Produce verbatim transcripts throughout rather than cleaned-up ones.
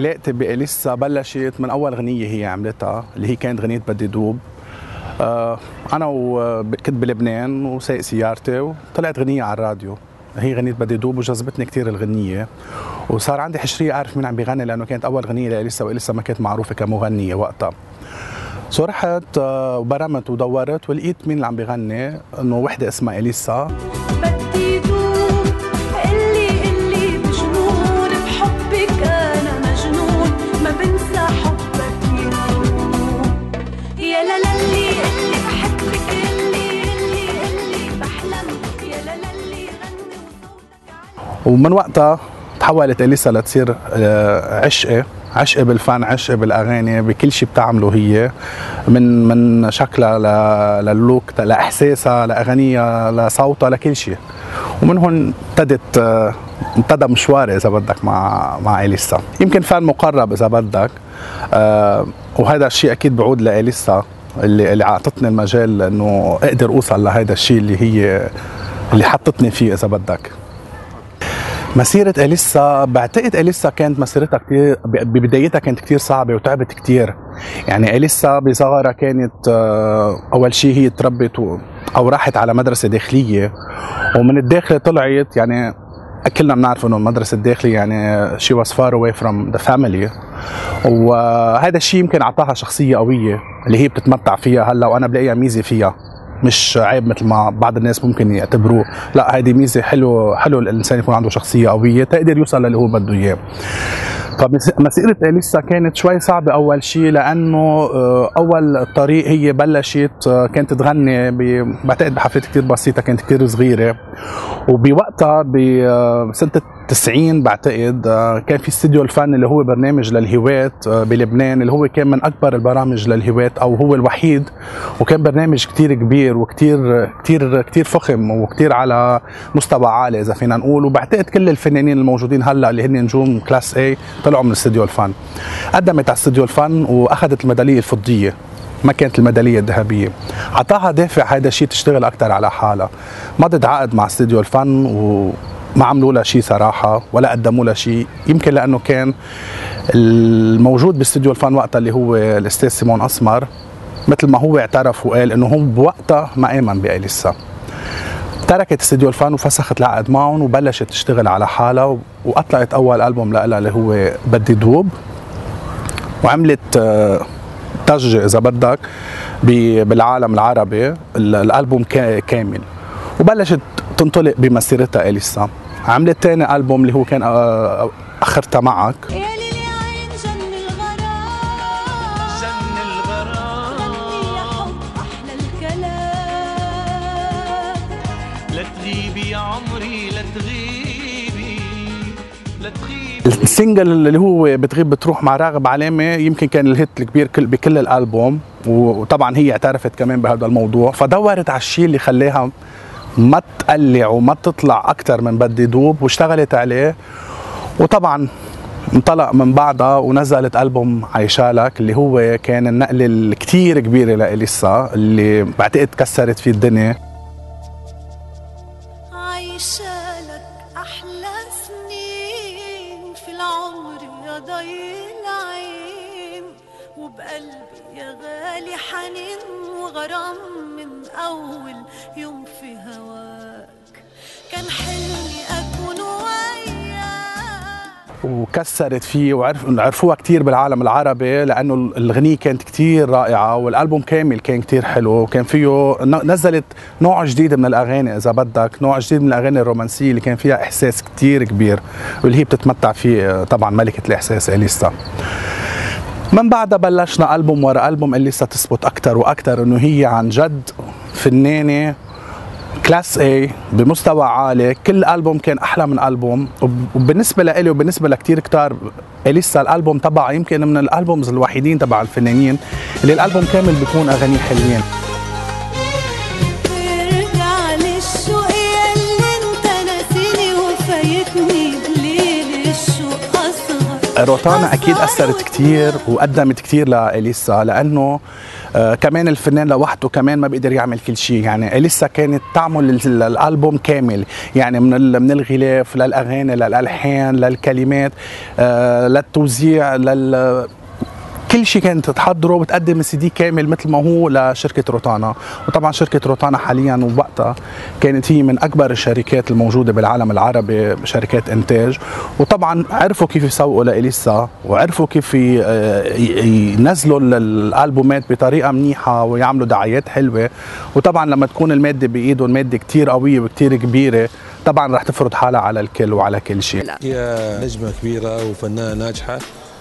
علاقتي بإليسا بلشت من أول غنية هي عملتها اللي هي كانت غنية بدي دوب. آه أنا وكنت بلبنان وسايق سيارتي وطلعت غنية على الراديو، هي غنية بدي دوب وجذبتني كثير الغنية، وصار عندي حشرية أعرف مين عم بيغني لأنه كانت أول غنية لإليسا وإليسا ما كانت معروفة كمغنية وقتها. سو رحت وبرمت ودورت ولقيت مين اللي عم بيغني، إنه وحدة اسمها إليسا. بدي دوب اللي اللي مجنون بحبك أنا مجنون ما بنسى حبك يا لا لا اللي اللي بحبك اللي اللي اللي بحلم يا لا لا اللي غني وصوتك. ومن وقتها تحولت إليسا لتصير عشقي، عشقي بالفن، عشقي بالاغاني، بكل شيء بتعمله هي، من من شكلها للوك لاحساسها لاغانيها لصوتها لكل شيء. ومن هون ابتدت ابتدى مشواري اذا بدك مع مع إليسا. يمكن فن مقرب اذا بدك، أه وهذا الشيء اكيد بعود لإليسا اللي اللي اعطتني المجال انه اقدر اوصل لهذا الشيء اللي هي اللي حطتني فيه اذا بدك. مسيرة إليسا، بعتقد إليسا كانت مسيرتها كثير ببدايتها كانت كثير صعبة وتعبت كثير. يعني إليسا بصغرها كانت أول شيء هي تربت أو راحت على مدرسة داخلية، ومن الداخل طلعت، يعني كلنا بنعرف إنه المدرسة الداخلية يعني she was far away from the family، وهذا الشيء يمكن أعطاها شخصية قوية اللي هي بتتمتع فيها هلا، وأنا بلاقيها ميزة فيها، مش عيب مثل ما بعض الناس ممكن يعتبروه، لا هذه ميزه. حلو حلو الانسان يكون عنده شخصيه قويه تقدر يوصل للي هو بده اياه. فمسيره إليسا كانت شوي صعبه اول شيء، لانه اول طريق هي بلشت كانت تغني بعتقد بحفلات كثير بسيطه، كانت كثير صغيره، وبوقتها بسنه تسعين بعتقد كان في استديو الفن اللي هو برنامج للهواة بلبنان، اللي هو كان من اكبر البرامج للهواة او هو الوحيد، وكان برنامج كثير كبير وكثير كثير كثير فخم وكثير على مستوى عالي اذا فينا نقول. وبعتقد كل الفنانين الموجودين هلا اللي هن نجوم كلاس اي طلعوا من استديو الفن. قدمت على استديو الفن واخذت الميداليه الفضيه، ما كانت الميداليه الذهبيه. اعطاها دافع هذا الشيء تشتغل اكثر على حالها. مضت عقد مع استديو الفن وما عملوا لها شيء صراحه ولا قدموا لها شيء، يمكن لانه كان الموجود باستديو الفن وقتها اللي هو الاستاذ سيمون اسمر، مثل ما هو اعترف وقال انه هو بوقتها ما امن بإليسا. تركت استديو الفن وفسخت العقد معهم وبلشت تشتغل على حالها، واطلقت اول البوم لها اللي هو بدي دوب، وعملت ضجه اذا بدك بالعالم العربي الالبوم كامل، وبلشت تنطلق بمسيرتها إليسا. عملت ثاني البوم اللي هو كان اخرتها معك. السنجل اللي هو بتغيب بتروح مع راغب علامه يمكن كان الهيت الكبير بكل الالبوم، وطبعا هي اعترفت كمان بهذا الموضوع، فدورت على الشيء اللي خلاها ما تقلع وما تطلع اكثر من بدي دوب واشتغلت عليه، وطبعا انطلق من بعدها ونزلت البوم عايشالك اللي هو كان النقله الكثير كبيره لإليسا اللي بعتقد كسرت فيه الدنيا. عايشالك احلى سنين في العمر يا ضي العين، وبقلبي يا غالي حنين وغرام من اول يوم في هواك، كان حلمي اكون وياك. وكسرت فيه وعرف عرفوها كثير بالعالم العربي لانه الغنية كانت كثير رائعه، والالبوم كامل كان كثير حلو، وكان فيه نزلت نوع جديد من الاغاني اذا بدك، نوع جديد من الاغاني الرومانسيه اللي كان فيها احساس كثير كبير، واللي هي بتتمتع فيه طبعا ملكه الاحساس إليسا. من بعدها بلشنا البوم ورا البوم إليسا تثبت اكثر واكثر انه هي عن جد فنانه كلاس اي بمستوى عالي. كل البوم كان احلى من البوم، وبالنسبه لإلي وبالنسبه لكثير كتار إليسا الالبوم تبعها يمكن من الالبومز الوحيدين تبع الفنانين اللي الالبوم كامل بيكون اغاني حلوين. ارجع للشوق ياللي انت ناسيني وفايتني بليل الشوق اصغر، روتانا اكيد اثرت كثير وقدمت كثير لاليسا، لانه آه كمان الفنان لوحده كمان ما بيقدر يعمل كل شيء. يعني اليسا كانت تعمل الالبوم كامل، يعني من من الغلاف للاغاني للالحان للكلمات آه للتوزيع لل كل شيء كانت تحضره وتقدم السي دي كامل مثل ما هو لشركه روتانا. وطبعا شركه روتانا حاليا ووقتها كانت هي من اكبر الشركات الموجوده بالعالم العربي، شركات انتاج. وطبعا عرفوا كيف يسوقوا لاليسا، وعرفوا كيف ينزلوا الالبومات بطريقه منيحه ويعملوا دعايات حلوه. وطبعا لما تكون الماده بايدهم ماده كثير قويه وكثير كبيره، طبعا رح تفرض حالها على الكل وعلى كل شيء. هي نجمه كبيره وفنانه ناجحه.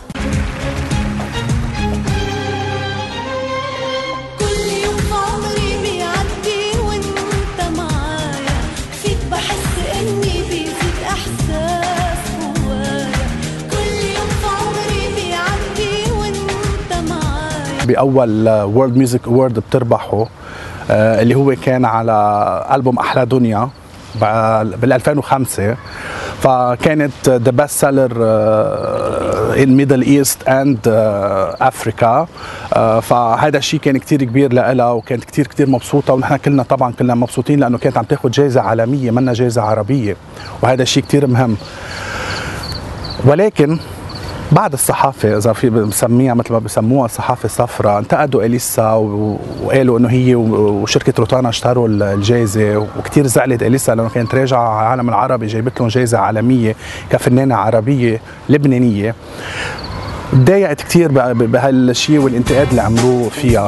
بأول وورلد ميوزك اوورد بتربحه آه اللي هو كان على ألبوم أحلى دنيا بال ألفين وخمسة، فكانت ذا بيست سيلر ان ميدل ايست اند افريكا. فهذا الشيء كان كثير كبير لها، وكانت كثير كثير مبسوطه، ونحن كلنا طبعا كلنا مبسوطين لانه كانت عم تاخذ جائزه عالميه منا جائزه عربيه، وهذا الشيء كثير مهم. ولكن بعد الصحافه اذا في بسميها مثل ما بسموها الصحافه الصفراء، انتقدوا اليسا وقالوا انه هي وشركه روتانا اشتروا الجائزه، وكثير زعلت اليسا لانه كانت راجعه على العالم العربي جايبت لهم جائزه عالميه كفنانه عربيه لبنانيه. تضايقت كثير بهالشيء والانتقاد اللي عملوه فيها.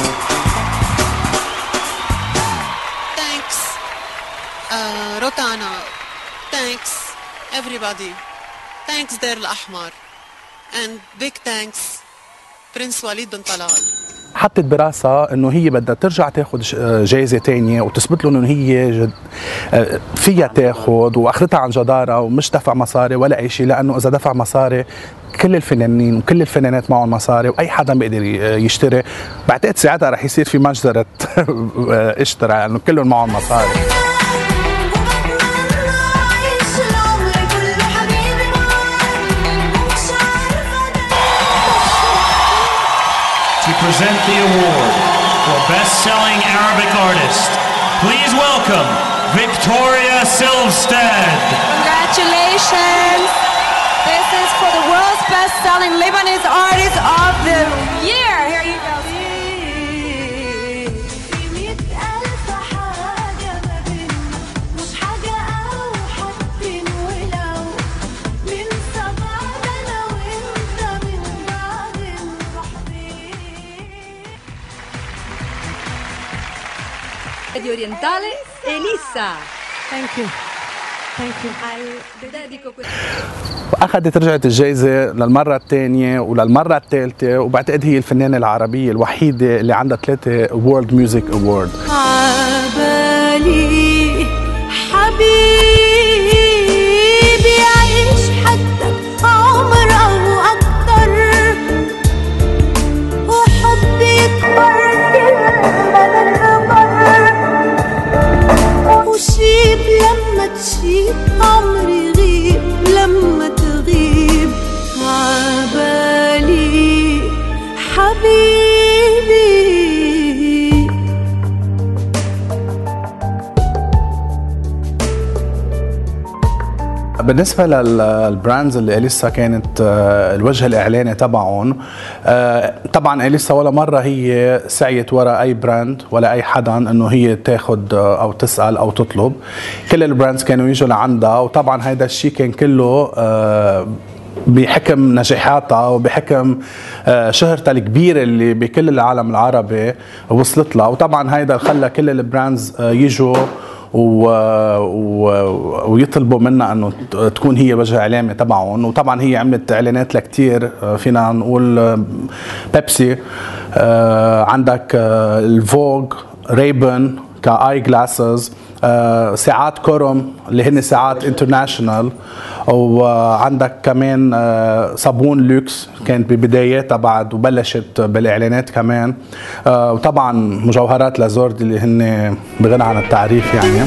Thanks uh, روتانا. Thanks everybody. Thanks دير الأحمر. and big thanks برنس وليد بن طلال. حطت براسها انه هي بدها ترجع تاخذ جائزه ثانيه وتثبت لهم انه هي جد فيها تاخذ، واخذتها عن جداره ومش دفع مصاري ولا اي شيء، لانه اذا دفع مصاري كل الفنانين وكل الفنانات معهم مصاري واي حدا بيقدر يشتري. بعتقد ساعتها رح يصير في مجزره اشترى لانه كلهم معهم مصاري. To present the award for Best-Selling Arabic Artist, please welcome Victoria Silvstedt. Congratulations! This is for the world's best-selling Lebanese artist of the year. Here you go. di orientale Elisa. Thank you. Thank you. I dedico questo. واخذت رجعت الجائزه للمره الثانيه وللمره الثالثه، وبعتقد هي الفنانه العربيه الوحيده اللي عندها ثلاثه وورلد ميوزك اوورد. عبالي حبيبي عيش حتى عمر او اكتر، وحبي يكبر وشيب لما تشيب عمري يغيب لما تغيب. عبالي حبيبي. بالنسبه للبراندز اللي اليسا كانت الوجه الاعلاني تبعهم، طبعا اليسا ولا مره هي سعيت وراء اي براند ولا اي حدا انه هي تاخذ او تسال او تطلب. كل البراندز كانوا يجوا لعندها، وطبعا هذا الشيء كان كله بحكم نجاحاتها وبحكم شهرتها الكبيره اللي بكل العالم العربي وصلت لها. وطبعا هيدا خلى كل البراندز يجوا و... و... ويطلبوا منها انه تكون هي وجه اعلامي تبعهم. وطبعا هي عملت اعلانات لكثير، فينا نقول بيبسي، عندك الفوغ، ريبن كاي جلاسز، ساعات كورم اللي هن ساعات انترناشونال، وعندك كمان صابون لوكس كانت ببداياتها بعد وبلشت بالاعلانات كمان، وطبعا مجوهرات لازورد اللي هن بغنى عن التعريف يعني.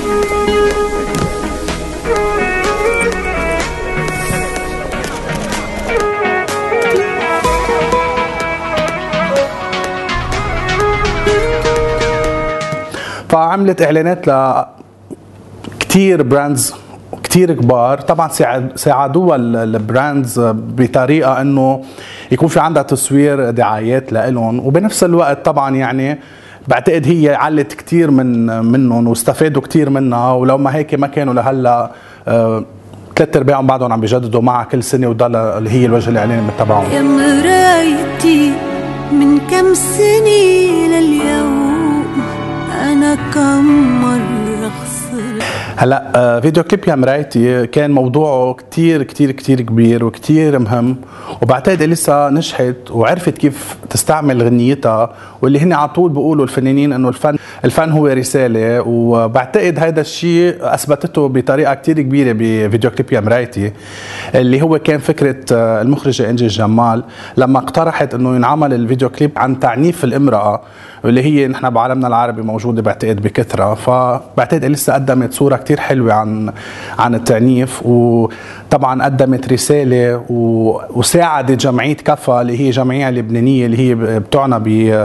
فعملت اعلانات ل كثير براندز كثير كبار. طبعا ساعد ساعدوها البراندز بطريقه انه يكون في عندها تصوير دعايات لإلهم، وبنفس الوقت طبعا يعني بعتقد هي علت كثير من منهم واستفادوا كثير منها، ولو ما هيك ما كانوا لهلا آه ثلاث ارباعهم بعدهم عم بيجددوا معها كل سنه، وضل اللي هي الوجه الاعلاني تبعهم. يا مرايتي من كم سنة لليوم أنا كم مرة خسرت. هلا فيديو كليب يا مرايتي كان موضوعه كتير كتير كتير كبير وكتير مهم، وبعتقد لسه نجحت وعرفت كيف تستعمل غنيتها، واللي هن على طول بيقولوا الفنانين انه الفن الفن هو رساله، وبعتقد هذا الشيء اثبتته بطريقه كتير كبيره بفيديو كليب يا مرايتي، اللي هو كان فكره المخرجه انجي الجمال لما اقترحت انه ينعمل الفيديو كليب عن تعنيف الامراه، واللي هي نحن بعالمنا العربي موجوده بعتقد بكثره. فبعتقد لسه قدمت صوره كتير حلوه عن عن التعنيف، وطبعا قدمت رساله وساعدت جمعيه كفا اللي هي جمعيه لبنانيه اللي هي بتعنى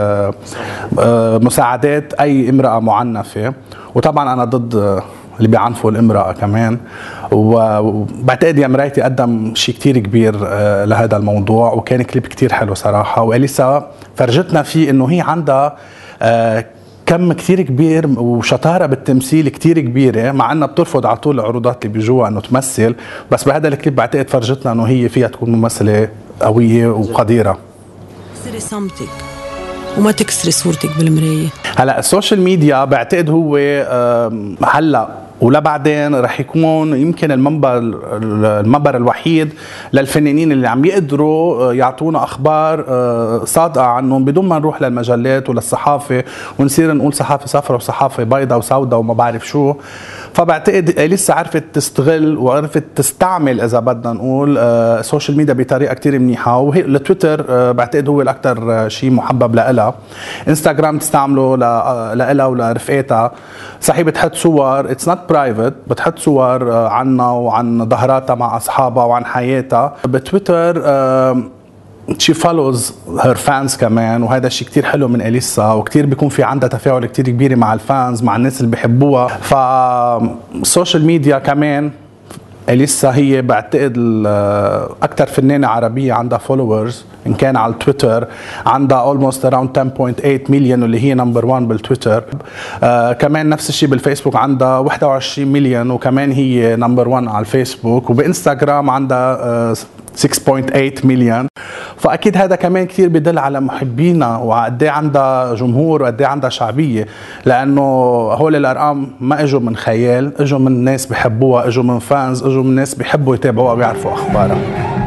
بمساعدات اي امراه معنفه، وطبعا انا ضد اللي بيعنفوا الامرأة كمان. وبعتقد يا مرايتي قدم شيء كتير كبير لهذا الموضوع، وكان كليب كتير حلو صراحة، وأليسا فرجتنا فيه انه هي عندها كم كتير كبير وشطارة بالتمثيل كتير كبيرة، مع انها بترفض على طول العروضات اللي بيجوها انه تمثل، بس بهذا الكليب بعتقد فرجتنا انه هي فيها تكون ممثلة قوية وقديرة. كسري صمتك وما تكسري صورتك بالمراية. هلا السوشيال ميديا بعتقد هو هلا ولا بعدين رح يكون يمكن المنبر المنبر الوحيد للفنانين اللي عم يقدروا يعطونا اخبار صادقه عنهم بدون ما نروح للمجلات وللصحافه ونصير نقول صحافه صفراء وصحافه بيضاء وسوداء وما بعرف شو. فبعتقد لسه عرفت تستغل وعرفت تستعمل اذا بدنا نقول السوشيال ميديا بطريقه كثير منيحه، وهي التويتر بعتقد هو الاكثر شيء محبب لها. انستغرام تستعمله لها ولرفقاتها، صحيح بتحط صور اتس نوت برايفت، بتحط صور عنها وعن ظهراتها مع اصحابها وعن حياتها. بتويتر شي فولوز هير فانز كمان، وهذا الشيء كتير حلو من اليسا، وكتير بيكون في عندها تفاعل كتير كبير مع الفانز مع الناس اللي بيحبوها. فالسوشيال ميديا كمان اليسا هي بعتقد اكثر فنانه عربيه عندها فولورز، ان كان على التويتر عندها اولموست اراوند عشرة فاصلة ثمانية مليون واللي هي نمبر واحد بالتويتر. آه كمان نفس الشيء بالفيسبوك عندها واحد وعشرين مليون وكمان هي نمبر واحد على الفيسبوك، وبانستغرام عندها آه ستة فاصلة ثمانية مليون. فاكيد هذا كمان كثير بدل على محبينا وقد ايه عندها جمهور وقد ايه عندها شعبيه، لانه هول الارقام ما اجوا من خيال، اجوا من ناس بحبوها، اجوا من فانز، اجوا من ناس بيحبوا يتابعوها ويعرفوا اخبارها.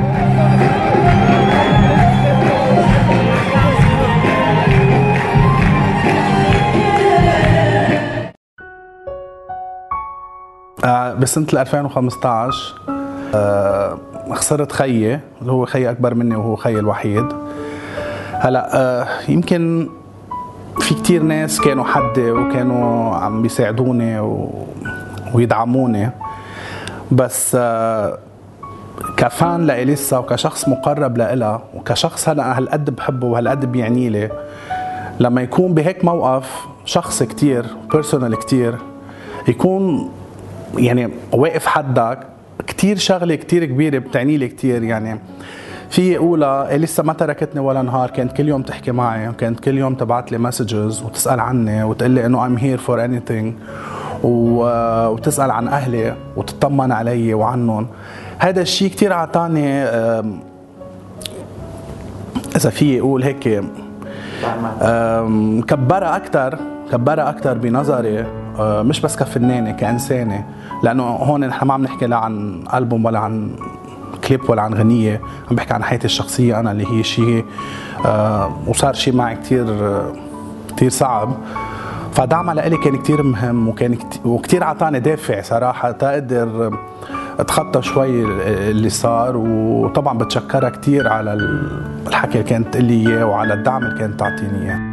آه بسنه ألفين وخمسة عشر آه خسرت خيي اللي هو خيي اكبر مني وهو خيي الوحيد. هلا آه يمكن في كتير ناس كانوا حدي وكانوا عم بيساعدوني و... ويدعموني، بس آه كفان لإليسا وكشخص مقرب لإلها وكشخص انا هالقد بحبه وهالقد بيعني لي، لما يكون بهيك موقف شخص كتير بيرسونال كتير يكون يعني واقف حدك، كتير شغله كتير كبيره بتعني لي كتير. يعني في اقولها لسه ما تركتني ولا نهار، كانت كل يوم تحكي معي وكانت كل يوم تبعت لي مسجز وتسال عني وتقول لي انه I'm here for anything، وتسال عن اهلي وتطمن علي وعنهم. هذا الشيء كتير اعطاني اذا في اقول هيك كبرها اكثر كبرها اكثر بنظري، مش بس كفنانه كانسانه، لانه هون نحن ما عم نحكي لا عن ألبوم ولا عن كليب ولا عن غنيه، عم بحكي عن حياتي الشخصيه انا اللي هي شيء آه وصار شيء معي كثير آه كثير صعب. فدعمها لإلي كان كثير مهم وكان كتير وكثير اعطاني دافع صراحه تقدر اتخطى شوي اللي صار. وطبعا بتشكرها كثير على الحكي اللي كانت تقول لي اياه وعلى الدعم اللي كانت تعطيني اياه.